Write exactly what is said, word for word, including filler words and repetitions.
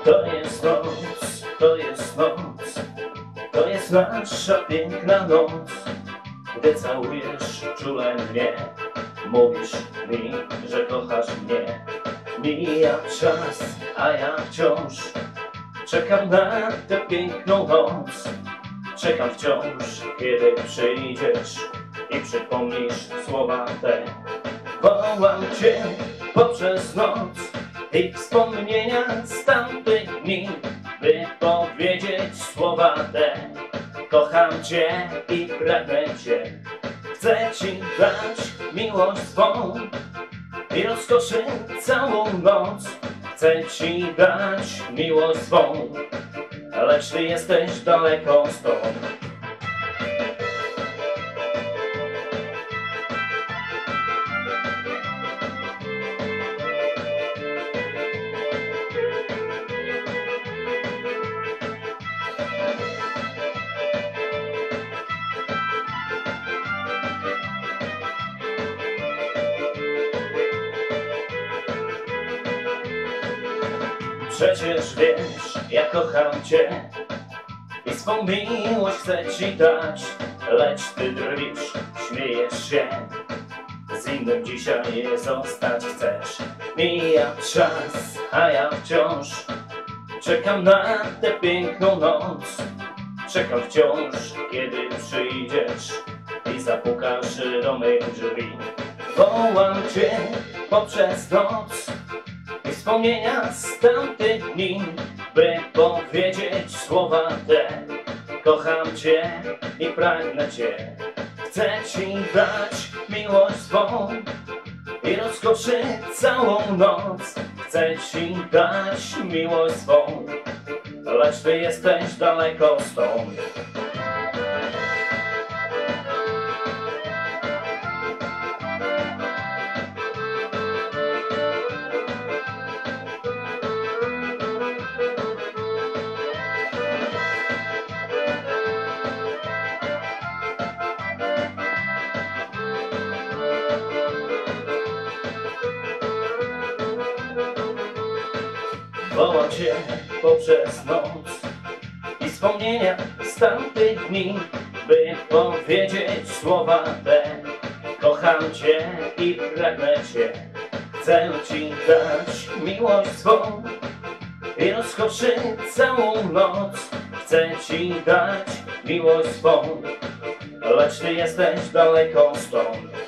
To jest noc, to jest noc, to jest nasza piękna noc. Gdy całujesz czule mnie, mówisz mi, że kochasz mnie. Mija czas, a ja wciąż czekam na tę piękną noc. Czekam wciąż, kiedy przyjdziesz i przypomnisz słowa te. Wołam cię poprzez noc i wspomnienia z tamtych dni, by powiedzieć słowa te. Kocham cię i pragnę cię. Chcę ci dać miłość swą i rozkoszy całą noc. Chcę ci dać miłość swą, lecz ty jesteś daleko stąd. Przecież wiesz, ja kocham cię i swą miłość chcę ci dać, lecz ty drwisz, śmiejesz się, z innym dzisiaj zostać chcesz. Mija czas, a ja wciąż czekam na tę piękną noc. Czekam wciąż, kiedy przyjdziesz i zapukasz do mych drzwi. Wołam cię poprzez noc i wspomnienia z tamtych dni, by powiedzieć słowa te. Kocham cię i pragnę cię. Chcę ci dać miłość swą i rozkoszy całą noc. Chcę ci dać miłość swą, lecz ty jesteś daleko stąd. Wołam cię poprzez noc i wspomnienia z tamtych dni, by powiedzieć słowa te. Kocham cię i pragnę cię. Chcę ci dać miłość swą i rozkoszy całą noc. Chcę ci dać miłość swą, lecz ty jesteś daleko stąd.